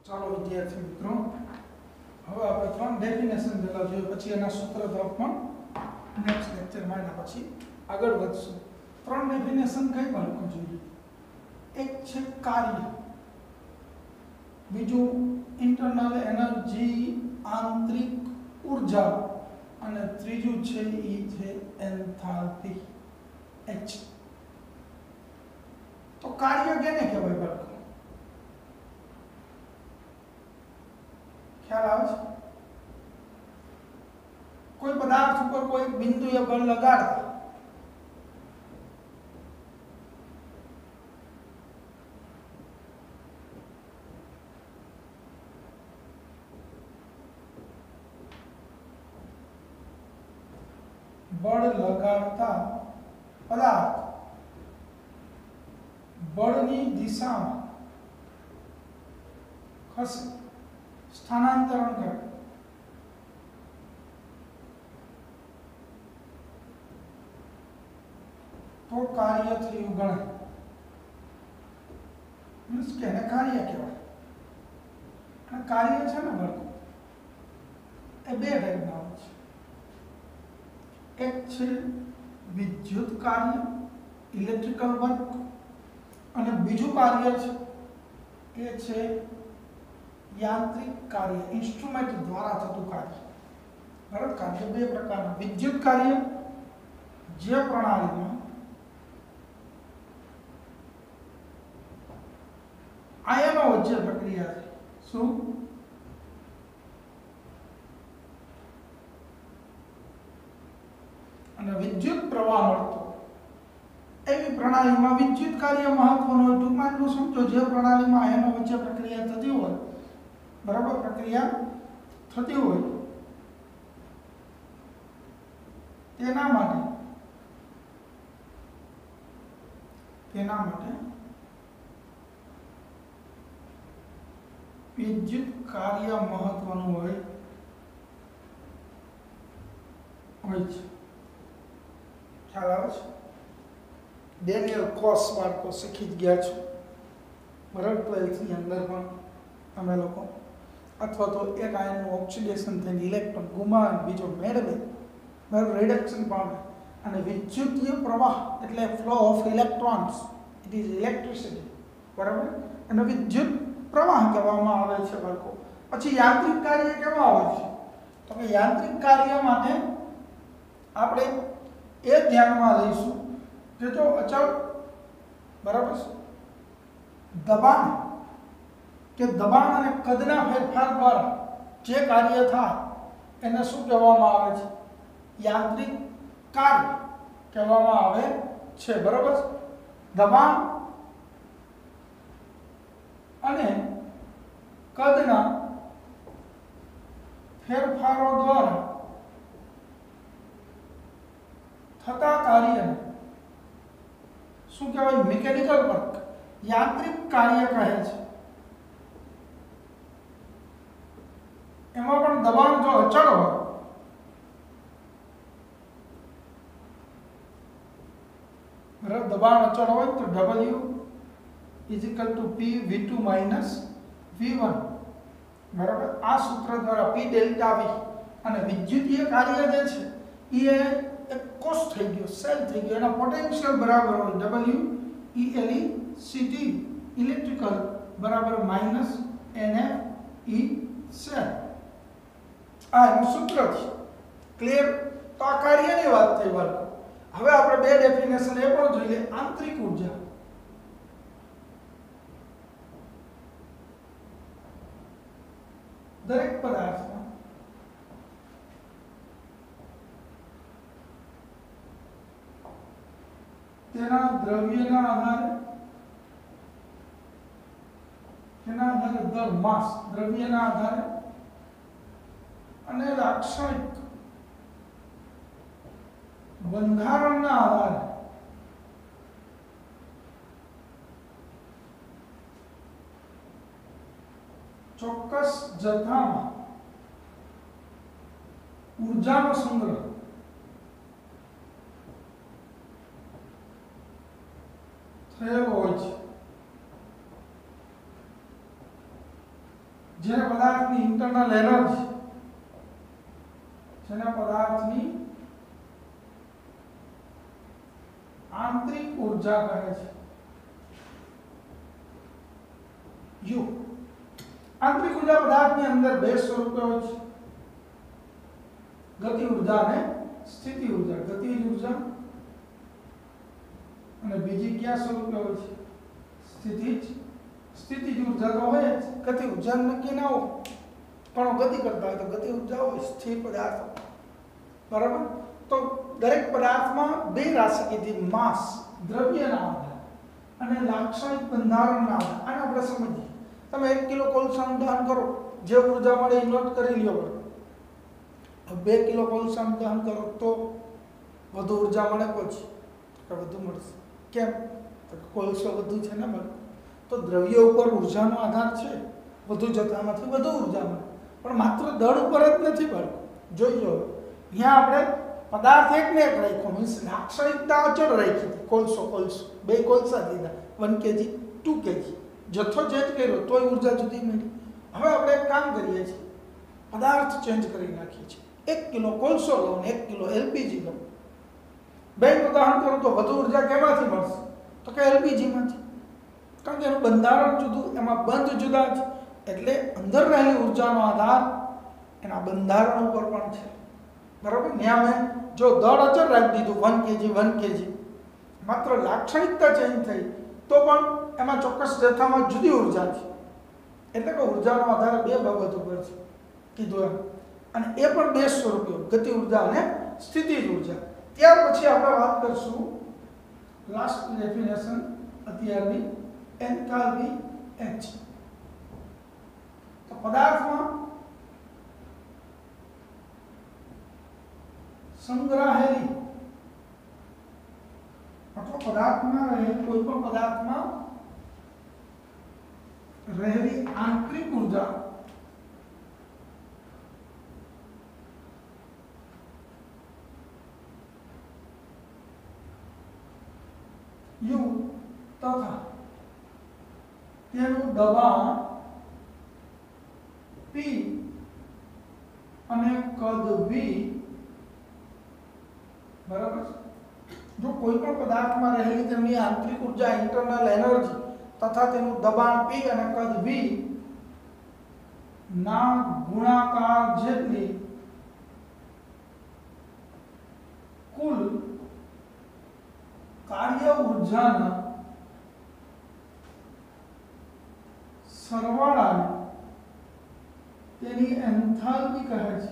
ચાલો વિદ્યાર્થી મિત્રો, હવે આપણે ત્રણ ડેફિનેશન પહેલા જોઈએ, પછી એના સૂત્ર તરફ પણ નેક્સ્ટ લેક્ચરમાં એના પછી આગળ વધશું. ત્રણ ડેફિનેશન કઈ બાળકો જોઈએ? એક છે કાર્ય, બીજું ઇન્ટરનલ એનર્જી આંતરિક ઉર્જા, અને ત્રીજું છે એ છે એન્થાલ્પી H. તો કાર્ય કેને કહેવાય બાળકો? ખ્યાલ આવે છે? કોઈ પદાર્થ ઉપર કોઈ બિંદુએ બળ લગાડતા પદાર્થ બળની દિશામાં ખસે, સ્થાનાંતરણ કરે, તો કાર્ય થયું ગણાય. મીન્સ કે એને કાર્ય કહેવાય. અને કાર્ય છે ને બાળકો, એ બે ટાઈપના હોય છે. એક છે વિદ્યુત કાર્ય, ઇલેક્ટ્રિકલ વર્ક, અને બીજું કાર્ય છે એ છે યાંત્રિક કાર્ય, ઇન્સ્ટ્રુમેન્ટ દ્વારા થતું કાર્ય. બરાબર? કાર્ય બે પ્રકારના. વિદ્યુત કાર્ય, જે પ્રણાલીમાં આયનો વચ્ચે પ્રક્રિયા છે. શું? અને વિદ્યુત પ્રવાહ મળતો, એવી પ્રણાલીમાં વિદ્યુત કાર્ય મહત્વનું હોય. ટૂંકમાં એટલું સમજો, જે પ્રણાલીમાં આયનો વચ્ચે પ્રક્રિયા થતી હોય, બરાબર, પ્રક્રિયા થતી હોય, તેના માટે વિદ્યુત કાર્ય મહત્વનું હોય છે. ખ્યાલ આવે છે? ડેનિયલ કોસ બાળકો શીખી જ ગયા છો, બરાબર? 12th ની અંદર પણ અમે લોકો, અથવા તો એક આયનનું ઓક્સિડેશન થઈને ઇલેક્ટ્રોન ગુમાવે, બીજો મેળવે, બરાબર, રિડક્શન પામે. અને વિદ્યુતીય પ્રવાહ એટલે flow of electrons, it is electricity, બરાબર? અને વિદ્યુત પ્રવાહ કહેવામાં આવે છે બાળકો. પછી યાંત્રિક કાર્ય કેવા હોય છે? તો કે યાંત્રિક કાર્ય માટે આપણે એ ધ્યાનમાં લઈશું કે જો અચળ, બરાબર, દબાણ અને કદના ફેરફાર દ્વારા જે કાર્ય થાય એને શું કહેવામાં આવે છે? યાંત્રિક કાર્ય કહેવામાં આવે છે. બરાબર? દબાણ અને કદના ફેરફારો દ્વારા થતા કાર્યને શું કહેવાય? મિકેનિકલ વર્ક, યાંત્રિક કાર્ય કહે છે. એમાં પણ દબાણ જો અચળ હોય, બરાબર, દબાણ અચળ હોય તો W = P V2 - V1, બરાબર. આ સૂત્ર દ્વારા P ડેલ્ટા V, અને વિદ્યુતીય કાર્ય જે છે એ એક કોષ થઈ ગયો, સેલ થઈ ગયો. એના પોટેન્શિયલ બરાબર હોય WELECT, ઇલેક્ટ્રિકલ બરાબર -NF E સેલ. આ એનું સૂત્ર છે. ક્લિયર? તો આ કાર્યની વાત થઈ બાળકો. હવે આપણે બે ડેફિનેશન એ પણ જોઈ લે. આંતરિક ઉર્જા, દરેક પદાર્થમાં તેના દ્રવ્યના આધારે દર માસ, દ્રવ્યના આધારે અને લાક્ષણિક બંધારણના આધારે ચોક્કસ જથ્થામાં ઊર્જાનો સંગ્રહ થયેલો હોય છે. જેને પદાર્થની ઇન્ટરનલ એનર્જી, જેને પદાર્થની આંતરિક ઊર્જા કહે છે, યુ. આંતરિક ઊર્જા પદાર્થની અંદર બે સ્વરૂપે હોય છે, ગતિ ઊર્જા અને સ્થિતિ ઊર્જા. ગતિજ ઊર્જા અને બીજી કયા સ્વરૂપે હોય છે? સ્થિતિજ ઊર્જા તો હોય જ. ગતિ ઊર્જા નક્કી ના હોય, પણ ગતિ કરતા હોય તો ગતિ ઊર્જા હોય સ્થિર પદાર્થો. બરાબર. તો દરેક પદાર્થમાં બે રાશિ કીધી, માસ દ્રવ્યના આધારે અને લાક્ષણિક બંધારણના આધારે. આને આપણે સમજીએ. તમે 1 કિલો કોલસાનું દહન કરો, જે ઊર્જા મળે એ નોટ કરી લ્યો. બરાબર. 2 કિલો કોલસાનું દહન કરો તો વધુ ઊર્જા મળે, પછી કે વધુ મળશે. કેમ? તો કોલસો વધુ છે ને મળે. તો દ્રવ્ય ઉપર ઊર્જાનો આધાર છે, વધુ જથ્થામાંથી વધુ ઊર્જા મળે, પણ માત્ર દળ ઉપર જ નથી મળતું. જોઈ લો, અહીંયા આપણે પદાર્થ એકને એક રાખ્યો, મીન્સ લાક્ષણિકતા અચળ રાખી હતી. કોલસો 2 કોલસા લીધા, 1 kg 2 kg, જથ્થો ચેન્જ કર્યો તોય ઊર્જા જુદી મળી. હવે આપણે એક કામ કરીએ છીએ, પદાર્થ ચેન્જ કરી નાખીએ છીએ. 1 કિલો કોલસો લો ને 1 કિલો એલપીજી લો, બેનું દહન કરો તો વધુ ઊર્જા કેમાંથી મળશે? તો કે એલપીજીમાંથી. કારણ કે એનું બંધારણ જુદું, એમાં બંધ જુદા છે, એટલે અંદર રહેલી ઊર્જાનો આધાર એના બંધારણ ઉપર પણ છે. બરાબર. ત્યાં મેં જો દળ અચળ રાખી દીધું 1 kg 1 kg, માત્ર લાક્ષણિકતા ચેન્જ થઈ તો પણ એમાં ચોક્કસ જથ્થામાં જુદી ઊર્જા છે. એટલે કે ઊર્જાનો આધાર બે બાબત ઉપર છે કીધું એમ. અને એ પણ બે સ્વરૂપો, ગતિ ઊર્જા અને સ્થિતિજ ઊર્જા. ત્યાર પછી આપણે વાત કરશું લાસ્ટ ડેફિનેશન અત્યારની, એન્થાલ્પી H. તો પદાર્થમાં સંગ્રહેલી અથવા પદાર્થમાં રહેલી કોઈ પણ પદાર્થમાં રહેલી આંતરિક ઊર્જા U તથા તેનું દબાણ P અને કદ V. બરાબર. જો કોઈ પણ પદાર્થમાં રહેલી તેની આંતરિક ઊર્જા, ઇન્ટરનલ એનર્જી તથા તેનું દબાણ P અને કદ V ના ગુણાકાર જેટલી કુલ કાર્ય ઊર્જાના સરવાળાને તેની એન્થાલ્પી કહે છે.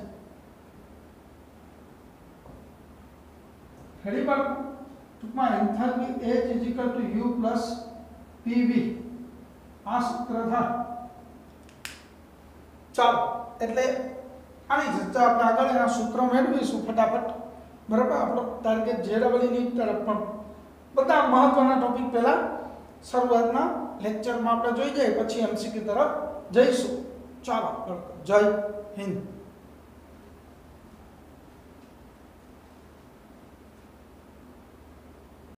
ઘણી વાર ટૂંકમાં એન્થાલ્પી H = U + PV આ સૂત્ર થાય. ચાલો, એટલે આની ચર્ચા આપણે આગળ એના સૂત્ર મેળવીશું ફટાફટ. બરાબર. આપણો ટાર્ગેટ JEE તરફ પણ બધા મહત્વના ટોપિક પહેલા શરૂઆતના લેક્ચરમાં આપણે જોઈ જાય, પછી MCQ તરફ જઈશું. ચાલો, જય હિન્દ.